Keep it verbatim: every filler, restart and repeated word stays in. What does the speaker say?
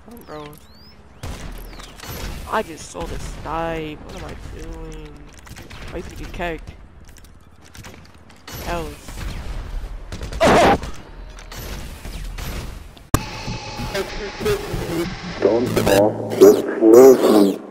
on, bro. I just sold a snipe. What am I doing? Why you think you keked? That was... Don't talk, just listen.